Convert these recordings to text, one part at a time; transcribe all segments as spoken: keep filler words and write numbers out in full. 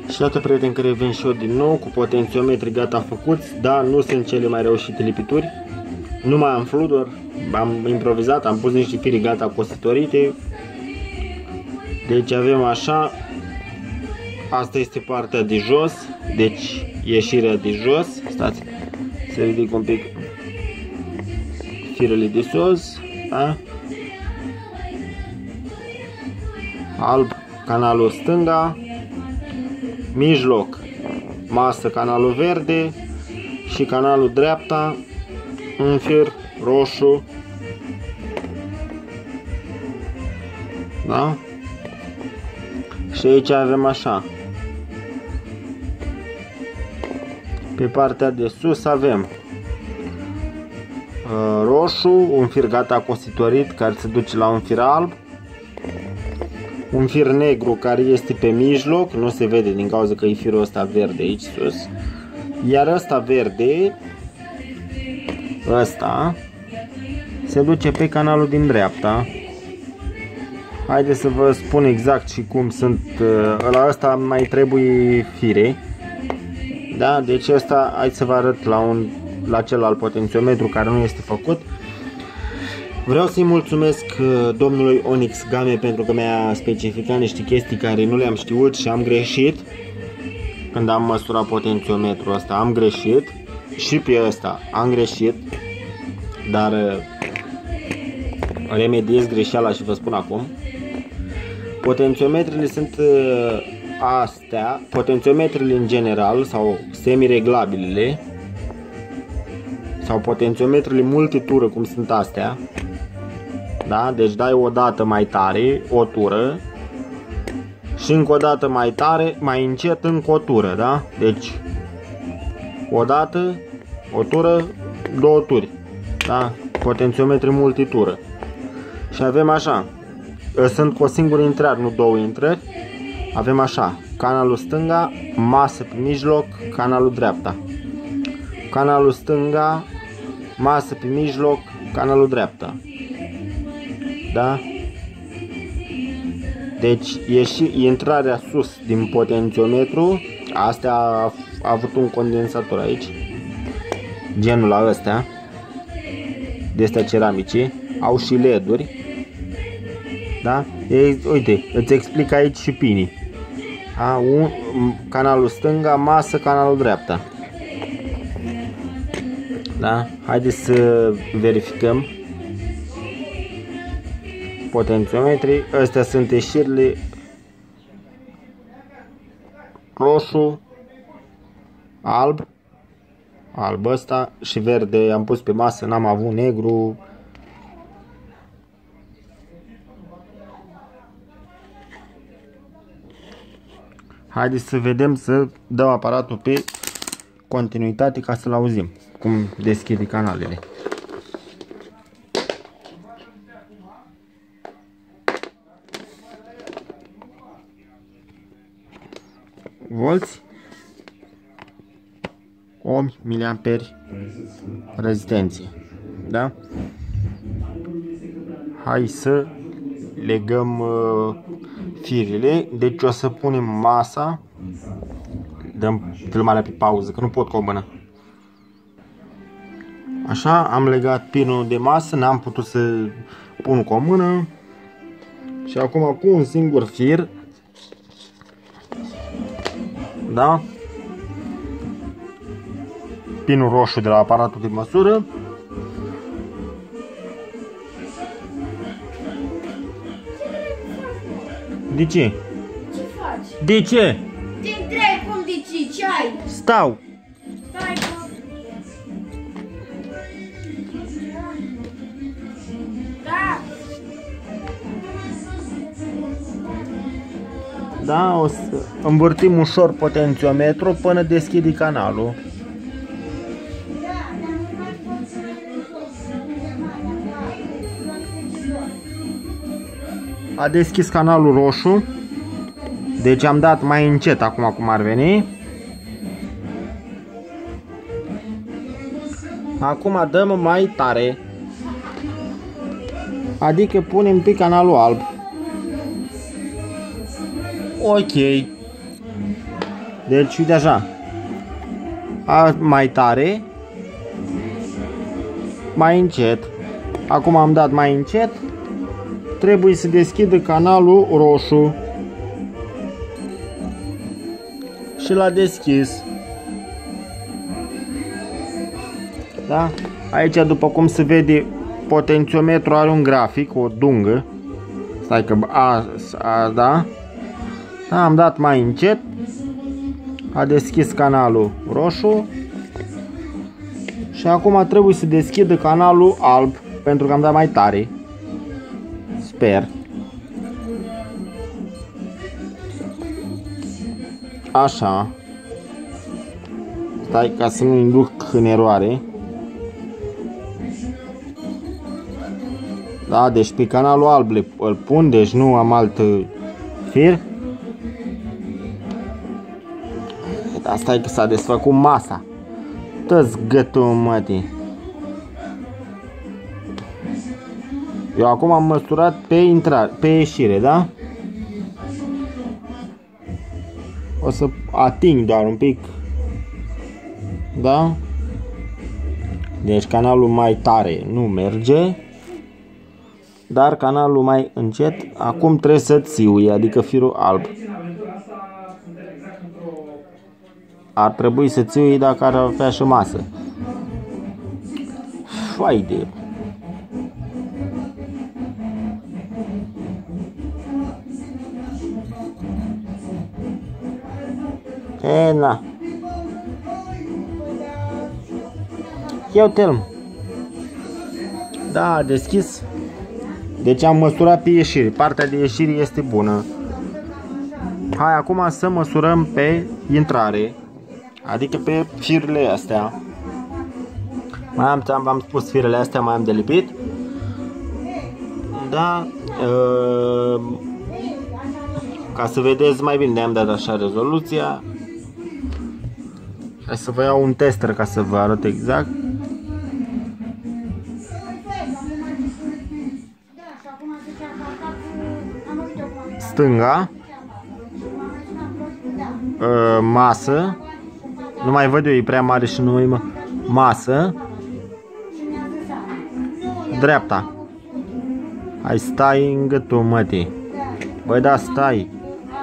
Și iată, prieteni, că revin și eu din nou cu potențiometri gata făcuți, dar nu sunt cele mai reușite lipituri. Nu mai am fludor, am improvizat, am pus niște firi gata cositorite. Deci avem așa, asta este partea de jos, deci ieșirea de jos. Stați, să ridic un pic firele de sus, da? Alb, canalul stânga, mijloc, masă, canalul verde și canalul dreapta, un fir roșu, da? Și aici avem așa, pe partea de sus avem uh, roșu, un fir gata cositorit care se duce la un fir alb, un fir negru care este pe mijloc, nu se vede din cauza că e firul ăsta verde aici sus, iar ăsta verde, ăsta, se duce pe canalul din dreapta. Haideți să vă spun exact și cum sunt, la ăsta mai trebuie fire, da? Deci ăsta, hai să vă arăt la, un, la celălalt potențiometru care nu este făcut. Vreau să-i mulțumesc domnului Onyx Game pentru că mi-a specificat niște chestii care nu le-am știut și am greșit. Când am măsurat potențiometrul ăsta am greșit și pe ăsta am greșit, dar remediez greșeala și vă spun acum. Potențiometrele sunt astea, potențiometrele în general sau semireglabilele sau potențiometrele multitură cum sunt astea, da? Deci dai o dată mai tare, o tură, și încă o dată mai tare, mai încet, încă o tură, da? Deci o dată, o tură, două turi, da? Potențiometri multitură. Și avem așa, sunt cu o singură intrare, nu două intrări. Avem așa, canalul stânga, masă pe mijloc, canalul dreapta. Canalul stânga, masă pe mijloc, canalul dreapta. Da? Deci ieși, intrarea sus din potențiometru, astea a, a avut un condensator aici, genul la astea, de astea ceramice, au și leduri, da? Ei, uite, îți explic aici și pinii. A, un, canalul stânga, masă, canalul dreapta. Da? Haideți să verificăm potențiometrii. Astea sunt ieșirile roșu, alb, alb ăsta și verde am pus pe masă, n-am avut negru. Haideți să vedem, să dau aparatul pe continuitate ca să-l auzim cum deschide canalele. Volți, ohmi, miliamperi, rezistenție, da? Hai să legăm uh, firele. Deci o să punem masa. Dăm filmarea pe pauză, că nu pot cu o mână. Așa, am legat pinul de masă, n-am putut să pun cu o mână. Și acum cu un singur fir, da? Pinul roșu de la aparatul de măsură. De ce? Ce faci? De ce? Te întreb cum de ce? Ce ai? Stau. Stai, bă. Da. Da, o să învârtim ușor potențiometru până deschide canalul. A deschis canalul roșu. Deci am dat mai încet acum cum ar veni. Acum dăm mai tare. Adică punem pe canalul alb. Ok. Deci, uite așa. A, mai tare. Mai încet. Acum am dat mai încet. Trebuie să deschidă canalul roșu. Și l-a deschis. Da? Aici, după cum se vede, potențiometrul are un grafic, o dungă. Stai că a, a, da? Da, am dat mai încet. A deschis canalul roșu. Și acum trebuie să deschidă canalul alb, pentru că am dat mai tare. Sper. Așa. Stai ca să nu induc în eroare. Da, deci pe canalul alb îl pun, deci nu am alt fir. Asta e că s-a desfăcut masa. Tăți gâtul, mătii. Eu acum am măsurat pe intrare, pe ieșire, da? O să ating doar un pic. Da? Deci canalul mai tare nu merge. Dar canalul mai încet, acum trebuie să țiui, adică firul alb. Ar trebui să țiui dacă ar avea și masă. Fai de... E, na. Eu telm. Da, deschis. Deci am măsurat pe ieșire. Partea de ieșire este bună. Hai acum să măsurăm pe intrare. Adică pe firele astea. Mai am, v-am spus, firele astea mai am de lipit. Da. Uh, ca să vedeți mai bine, am dat așa rezoluția. Hai să vă iau un tester ca să vă arăt exact. Stânga. Uh, masă. Nu mai văd eu, e prea mare și nu mai mă. Masă. Dreapta. Hai, stai în gâtul, mătii. Băi, da, stai.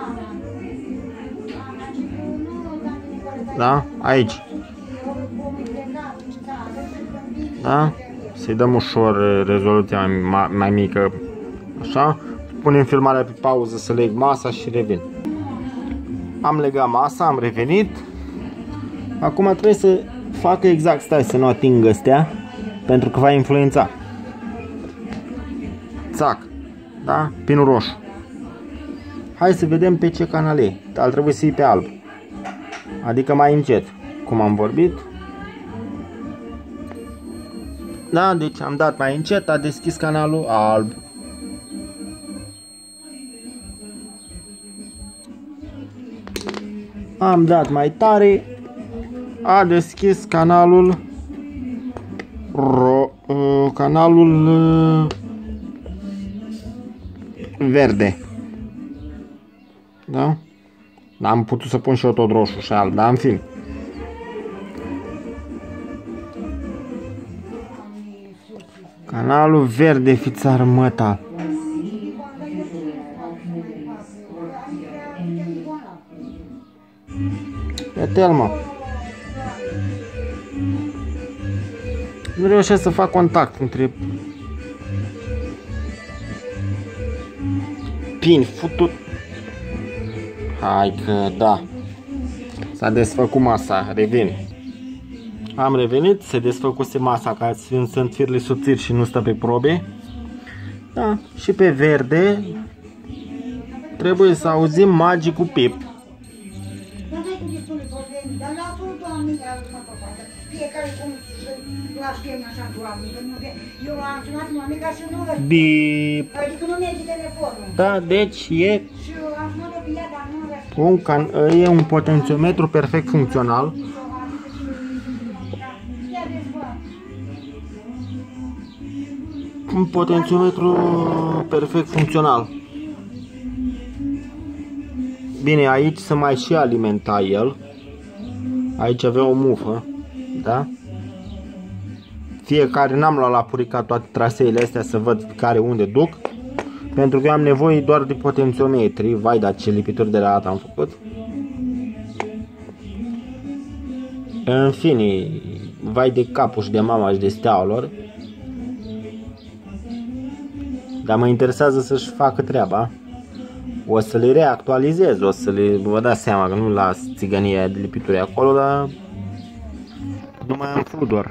Da? Aici. Da? Să-i dăm ușor rezoluția mai, mai mică. Așa. Punem filmarea pe pauză să leg masa și revin. Am legat masa, am revenit. Acum trebuie să facă exact, stai să nu ating astea, pentru că va influența. Țac. Da? Pinul roșu. Hai să vedem pe ce canal e. Ar trebui să iei pe alb. Adică mai încet, cum am vorbit. Da, deci am dat mai încet, a deschis canalul alb. Am dat mai tare, a deschis canalul ro, uh, canalul uh, verde. Da? Am putut să pun și eu tot roșu și alb, dar în fin. Canalul verde, fițar măta. Ia-te-l, mă. Nu reușesc să fac contact între pin, futut. Hai că da. S-a desfăcut masa, revin. Am revenit, se desfăcuse masa ca fiind sunt firele subțiri și nu stă pe probe. Da, și pe verde trebuie să auzim magicul pip. Bip. Da, deci e un, can, e un potențiometru perfect funcțional. Un potențiometru perfect funcțional. Bine, aici se mai și alimenta el. Aici avea o mufă, da? Fiecare, n-am luat la puricat toate traseele astea să văd care unde duc. Pentru că eu am nevoie doar de potențiometri. Vai, dar ce lipituri de la dată am făcut. În fine, vai de capul și de mama și de steaua lor. Dar mă interesează să-și facă treaba. O să le reactualizez, o să le... Vă dați seama că nu las țigănia de lipituri acolo, dar nu mai am fludor.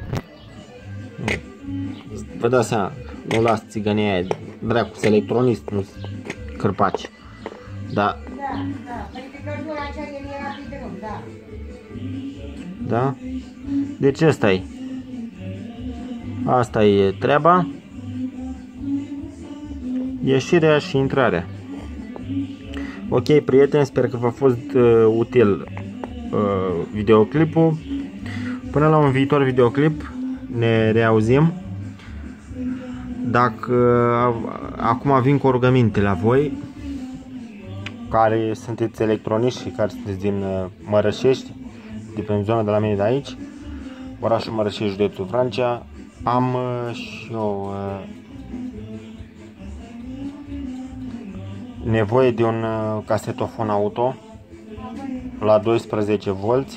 Vă dați seama, nu las țigănia aia, dracu, electronist, nu cârpaci. Da. Da, da, pentru că căldura aceea el era pe drum, da. Da? Deci ăsta e. Asta e treaba. Ieșirea și intrarea. Ok, prieteni, sper că v-a fost uh, util uh, videoclipul. Până la un viitor videoclip ne reauzim. Dacă uh, acum vin cu o rugăminte la voi care sunteți electroniști și care sunteți din uh, Mărășești, de pe zona de la mine de aici, orașul Mărășești, județul Vrancea. Am uh, și eu uh, nevoie de un uh, casetofon auto la doisprezece volți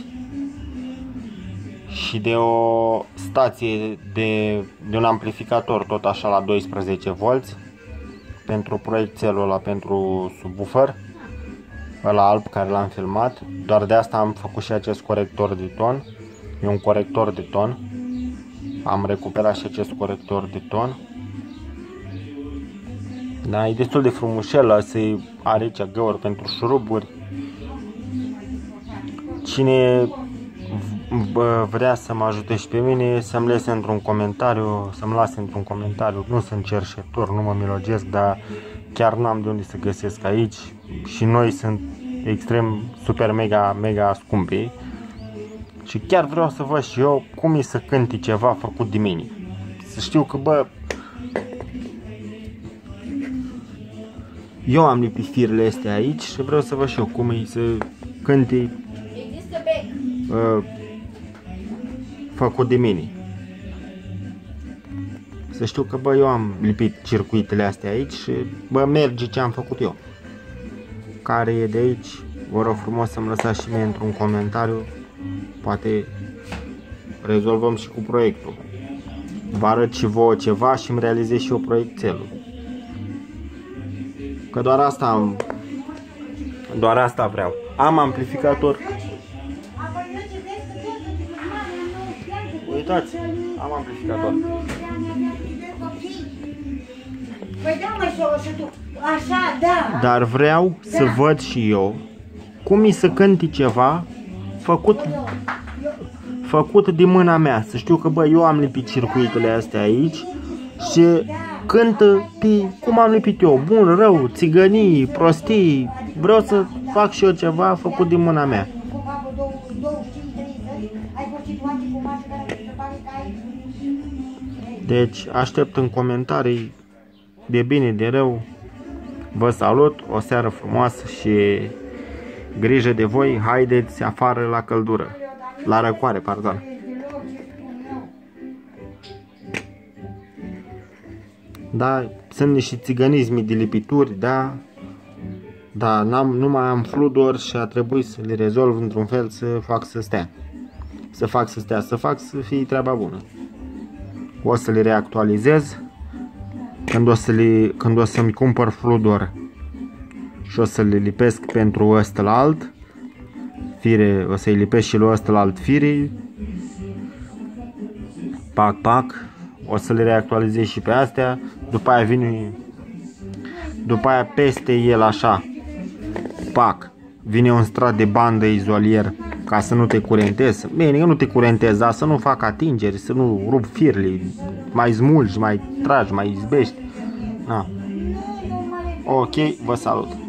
și de o stație de, de un amplificator tot așa la doisprezece volți pentru proiectelul ăla, pentru subwoofer ăla alb care l-am filmat. Doar de asta am făcut și acest corector de ton. E un corector de ton. Am recuperat și acest corector de ton. Da, e destul de frumușel, se are aici găuri pentru șuruburi. Cine vrea să mă ajute și pe mine, să-mi lase într-un comentariu, să-mi lase într-un comentariu. Nu sunt cerșetor, nu mă milogesc, dar chiar nu am de unde să găsesc aici. Și noi sunt extrem, super, mega, mega scumpi. Și chiar vreau să văd și eu cum e să cânti ceva făcut de mine. Să știu că, bă, eu am lipit firele astea aici și vreau să văd și eu cum e să cânti uh, făcut de mine. Să știu că, bă, eu am lipit circuitele astea aici și, bă, merge ce am făcut eu. Care e de aici, vă rog frumos să-mi lăsați și mie într-un comentariu. Poate rezolvăm și cu proiectul. Vă arăt și vouă ceva și îmi realizez și eu proiectelul. Că doar asta am, doar asta vreau. Am amplificator. Uitați, am amplificator. Păi da, măi, și tu, așa, da. Dar vreau da. să văd și eu cum e să cânti ceva făcut, făcut de mâna mea. Să știu că, bă, eu am lipit circuitele astea aici și cântă pe cum am lipit eu. Bun, rău, țigănii, prostii. Vreau să fac și eu ceva făcut de mâna mea. Deci aștept în comentarii de bine, de rău. Vă salut, o seară frumoasă și grijă de voi. Haideți afară la căldură, la răcoare, pardon. Da, sunt niște țiganismi de lipituri, da. Da, n-am, nu mai am fludor și a trebuit să le rezolv într-un fel, să fac să stea. Să fac să stea, să fac să fie treaba bună. O să le reactualizez când o să le, când o să-mi cumpăr fludor și o să le lipesc pentru ăsta la alt fire, o să-i lipesc și lui ăsta la alt fire. Pac, pac. O să le reactualizez și pe astea. După aia vine, după aia peste el așa, pac, vine un strat de bandă izolier ca să nu te curentezi. Bine, eu nu te curentez, dar să nu fac atingeri, să nu rup firele, mai smulgi, mai tragi, mai izbești. Na. Ok, vă salut.